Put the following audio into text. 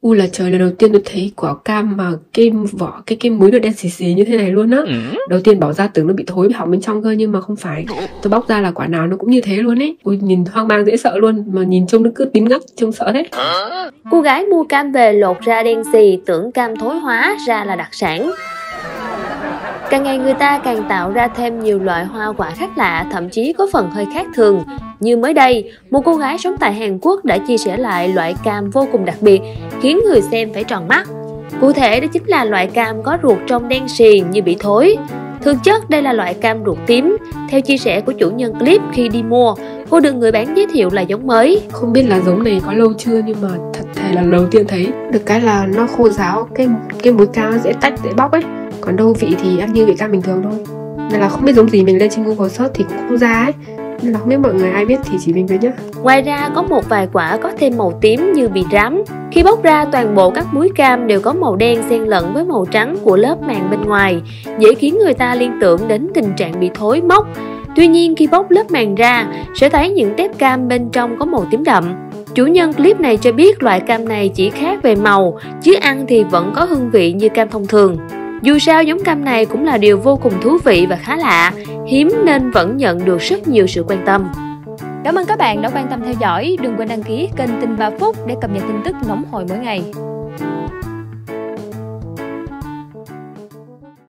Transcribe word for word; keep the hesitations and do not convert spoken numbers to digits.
U là trời, lần đầu tiên tôi thấy quả cam mà cái vỏ, cái cái múi nó đen xì xì như thế này luôn á. Ừ. Đầu tiên bỏ ra tưởng nó bị thối, bị hỏng bên trong cơ, nhưng mà không phải. Tôi bóc ra là quả nào nó cũng như thế luôn ấy. Ui, nhìn hoang mang dễ sợ luôn, mà nhìn trông nó cứ tím ngắt, trông sợ thế. Cô gái mua cam về lột ra đen xì, tưởng cam thối hóa ra là đặc sản. Càng ngày người ta càng tạo ra thêm nhiều loại hoa quả khác lạ, thậm chí có phần hơi khác thường. Như mới đây, một cô gái sống tại Hàn Quốc đã chia sẻ lại loại cam vô cùng đặc biệt, khiến người xem phải tròn mắt. Cụ thể đó chính là loại cam có ruột trong đen xì như bị thối. Thực chất đây là loại cam ruột tím. Theo chia sẻ của chủ nhân clip khi đi mua, cô được người bán giới thiệu là giống mới. Không biết là giống này có lâu chưa, nhưng mà thật thề là lần đầu tiên thấy. Được cái là nó khô ráo, cái cái múi cam dễ tách, dễ bóc ấy. Còn đâu vị thì ăn như vị cam bình thường thôi. Nên là không biết giống gì, mình lên trên Google search thì cũng không ra ấy. Nên là không biết mọi người ai biết thì chỉ mình biết nhá. Ngoài ra có một vài quả có thêm màu tím như bị rám. Khi bóc ra, toàn bộ các múi cam đều có màu đen xen lẫn với màu trắng của lớp màng bên ngoài, dễ khiến người ta liên tưởng đến tình trạng bị thối mốc. Tuy nhiên khi bóc lớp màng ra, sẽ thấy những tép cam bên trong có màu tím đậm. Chủ nhân clip này cho biết loại cam này chỉ khác về màu, chứ ăn thì vẫn có hương vị như cam thông thường. Dù sao giống cam này cũng là điều vô cùng thú vị và khá lạ, hiếm nên vẫn nhận được rất nhiều sự quan tâm. Cảm ơn các bạn đã quan tâm theo dõi, đừng quên đăng ký kênh Tin ba Phút để cập nhật tin tức nóng hổi mỗi ngày.